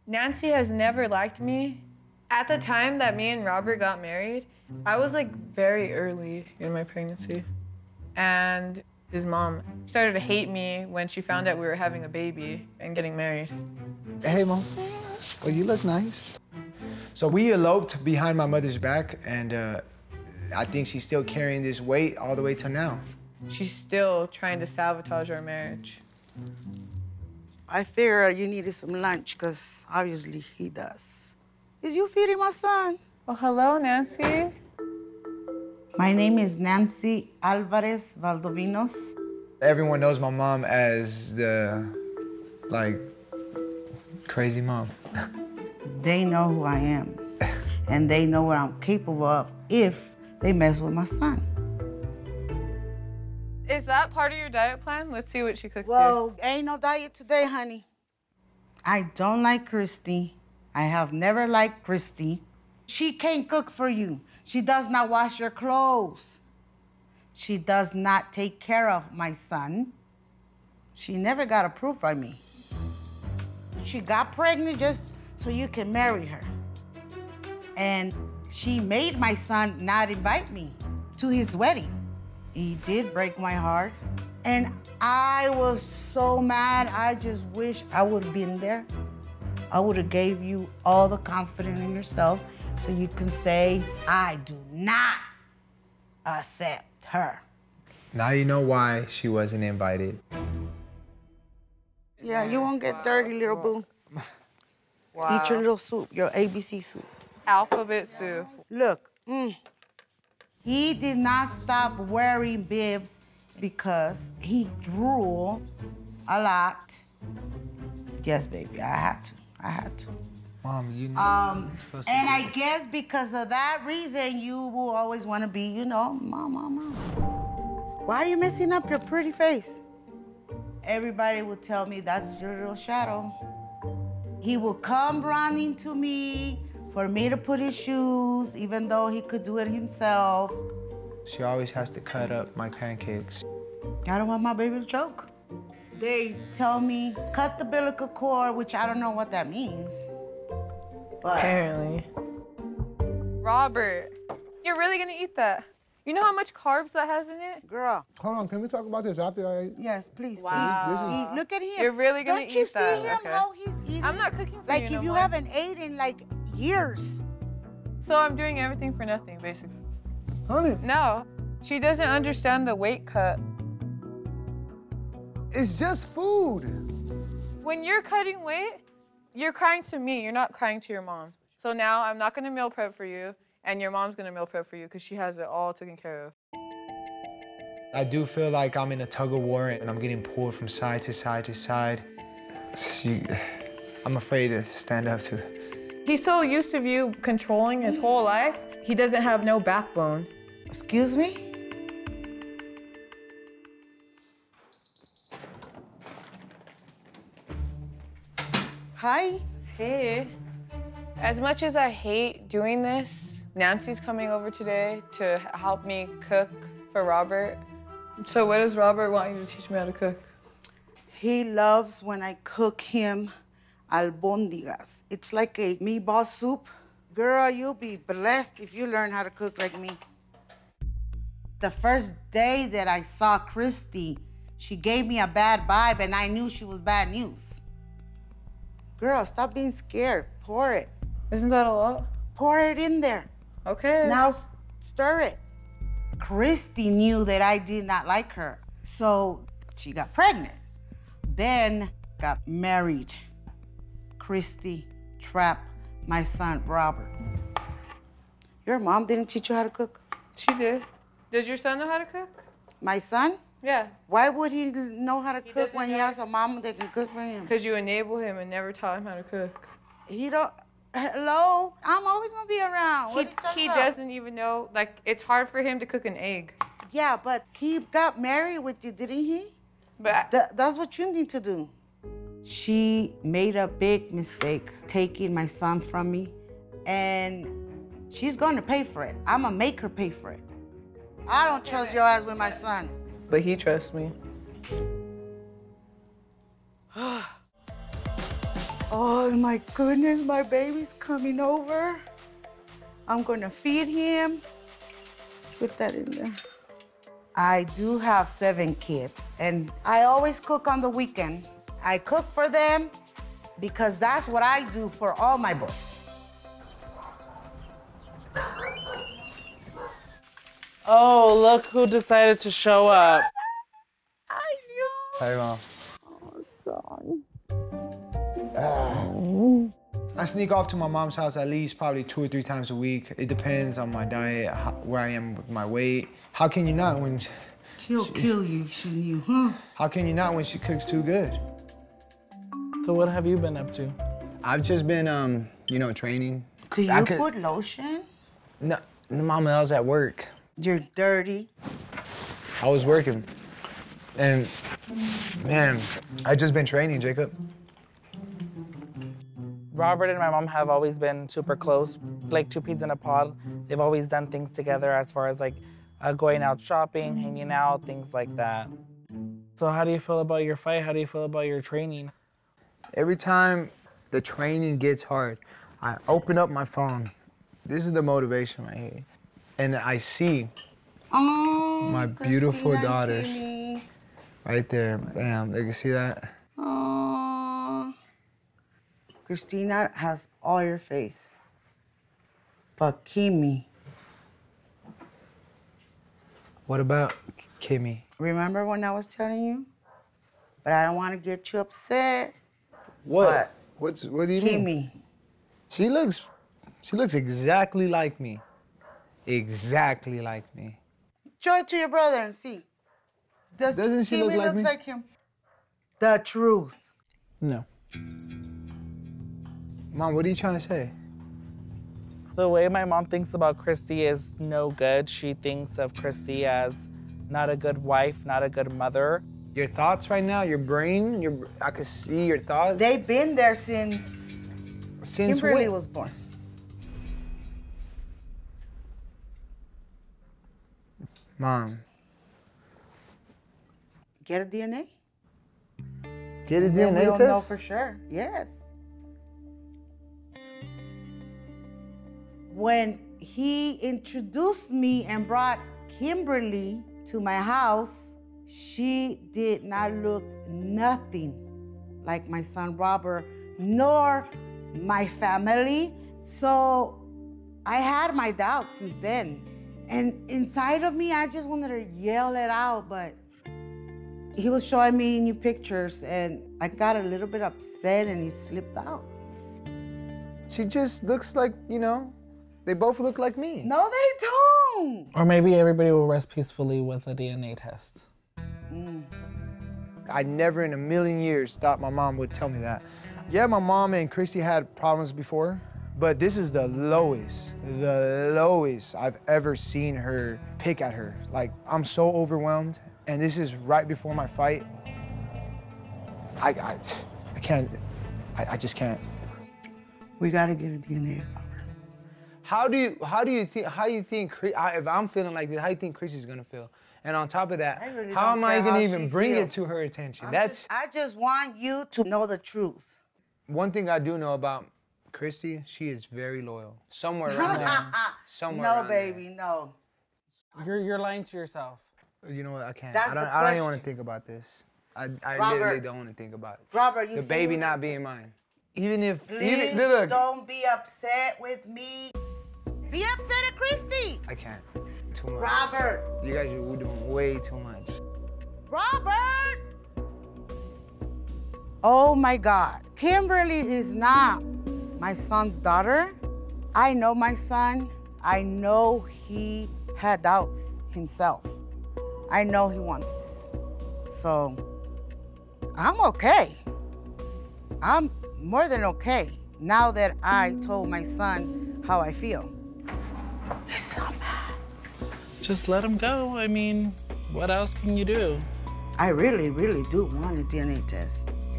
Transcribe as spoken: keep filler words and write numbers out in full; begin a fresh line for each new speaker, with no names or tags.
Nancy has never liked me. At the time that me and Robert got married, I was like very early in my pregnancy. And his mom started to hate me when she found out we were having a baby and getting married.
Hey, Mom. Well, you look nice. So we eloped behind my mother's back, and uh, I think she's still carrying this weight all the way till now.
She's still trying to sabotage our marriage.
I figure you needed some lunch, because obviously he does. Is you feeding my son?
Oh, hello, Nancy.
My name is Nancy Alvarez Valdovinos.
Everyone knows my mom as the, like, crazy mom.
They know who I am, and they know what I'm capable of if they mess with my son.
Is that part of your diet plan? Let's see what she cooked.
Well,
here.
ain't no diet today, honey. I don't like Kirsty. I have never liked Kirsty. She can't cook for you. She does not wash your clothes. She does not take care of my son. She never got approved by me. She got pregnant just so you can marry her. And she made my son not invite me to his wedding. He did break my heart. And I was so mad, I just wish I would have been there. I would have gave you all the confidence in yourself so you can say, I do not accept her.
Now you know why she wasn't invited.
Yeah, you won't get dirty, little boo.
Wow.
Eat your little soup, your A B C soup.
Alphabet soup.
Look, mm. He did not stop wearing bibs because he drooled a lot. Yes, baby, I had to, I had to.
Mom, you know
um,
it's supposed
And
to
I guess because of that reason, you will always want to be, you know, mom, mom, mom. Why are you messing up your pretty face? Everybody would tell me that's your little shadow. He will come running to me for me to put his shoes, even though he could do it himself.
She always has to cut up my pancakes.
I don't want my baby to choke. They tell me, cut the umbilical cord, which I don't know what that means. But
apparently. Robert, you're really gonna eat that? You know how much carbs that has in it?
Girl.
Hold on, can we talk about this after I eat?
Yes, please.
Wow.
This is, eat. Look at him.
You're really gonna
Don't
eat
you see
that?
him,
Okay.
how he's eating?
I'm not cooking for
like
you
if
no
you
more.
haven't ate in like years.
So I'm doing everything for nothing, basically.
Honey.
No, she doesn't understand the weight cut.
It's just food.
When you're cutting weight, you're crying to me. You're not crying to your mom. So now I'm not gonna meal prep for you, and your mom's gonna meal prep for you because she has it all taken care of.
I do feel like I'm in a tug of war and I'm getting pulled from side to side to side. She, I'm afraid to stand up to it.
He's so used to you controlling his whole life, he doesn't have no backbone.
Excuse me? Hi.
Hey. As much as I hate doing this, Nancy's coming over today to help me cook for Robert. So what does Robert want you to teach me how to cook?
He loves when I cook him albondigas. It's like a meatball soup. Girl, you'll be blessed if you learn how to cook like me. The first day that I saw Kirsty, she gave me a bad vibe and I knew she was bad news. Girl, stop being scared. Pour it.
Isn't that a lot?
Pour it in there.
Okay.
Now stir it. Kirsty knew that I did not like her, so she got pregnant. Then got married. Kirsty trapped my son, Robert. Your mom didn't teach you how to cook?
She did. Does your son know how to cook?
My son?
Yeah.
Why would he know how to
He
cook when he
know-
has a mom that can cook for him?
Because you enable him and never taught him how to cook.
He don't, hello? I'm always gonna be around.
He,
What are you talking
he
about?
doesn't even know, like, it's hard for him to cook an egg.
Yeah, but he got married with you, didn't he?
But
Th that's what you need to do. She made a big mistake taking my son from me, and she's gonna pay for it. I'm gonna make her pay for it. I don't trust your ass with my son.
But he trusts me.
Oh my goodness, my baby's coming over. I'm gonna feed him. Put that in there. I do have seven kids, and I always cook on the weekend. I cook for them because that's what I do for all my boys.
Oh, look who decided to show up.
I know.
Hey, Mom.
Oh,
I sneak off to my mom's house at least probably two or three times a week. It depends on my diet, how, where I am with my weight. How can you not when she,
she'll
she,
kill you if she knew, huh?
How can you not when she cooks too good?
So what have you been up to?
I've just been, um, you know, training.
Do you
I could,
put lotion?
No, Mama, I was at work.
You're dirty.
I was working. And, man, I just been training, Jacob.
Robert and my mom have always been super close, like two peas in a pod. They've always done things together as far as like uh, going out shopping, hanging out, things like that. So how do you feel about your fight? How do you feel about your training?
Every time the training gets hard, I open up my phone. This is the motivation right here. And I see
Oh,
my beautiful
Christina,
daughter
Kimmy.
right there. Bam, they can see that.
Oh. Christina has all your face. But Kimmy,
What about Kimmy?
remember when I was telling you? But I don't want to get you upset.
What?
But
What's, what do you mean?
Kimmy,
She looks, she looks exactly like me. Exactly like me.
show it to your brother and see. Does
Doesn't she
Kimmy
look like
looks
me?
like him? The truth.
No.
Mom, what are you trying to say?
The way my mom thinks about Kirsty is no good. She thinks of Kirsty as not a good wife, not a good mother.
Your thoughts right now, your brain, your, I could see your thoughts.
They've been there since
Since
Kimberly
when?
was born.
Mom,
Get a D N A?
get a D
Then
N A
we'll
test?
know for sure. Yes. When he introduced me and brought Kimberly to my house, she did not look nothing like my son Robert, nor my family. So I had my doubts since then. And inside of me, I just wanted to yell it out, but he was showing me new pictures and I got a little bit upset and he slipped out.
She just looks like, you know, they both look like me.
No, they don't.
Or maybe everybody will rest peacefully with a D N A test.
I never in a million years thought my mom would tell me that. Yeah, my mom and Kirsty had problems before, but this is the lowest, the lowest I've ever seen her pick at her. Like, I'm so overwhelmed, and this is right before my fight. I, I, I can't, I, I just can't.
We gotta get a D N A.
How do you, how do you think, how you think, Chris- I- if I'm feeling like this, how do you think Chrissy's gonna feel? And on top of that,
I really
how
don't
am I
care
gonna
how
even
she
bring it
feels.
to her attention?
I'm
That's
just- I just want you to know the truth.
one thing I do know about Kirsty, she is very loyal. Somewhere around there, somewhere
No,
around there.
baby, no.
You're, you're lying to yourself.
You know what, I can't.
That's
I don't,
the
I don't even want to
question.
think about this. I, I
Robert.
literally don't want to think about it.
Robert, you
The
say
baby
you-
not being mine. Even if,
Please
even, look,
don't be upset with me. Be upset at Christy.
I can't. Too much.
Robert.
You guys are doing way too much.
Robert! Oh my God. Kimberly is not my son's daughter. I know my son. I know he had doubts himself. I know he wants this. So I'm okay. I'm more than okay now that I told my son how I feel. He's so mad.
Just let him go. I mean, what else can you do?
I really, really do want a D N A test.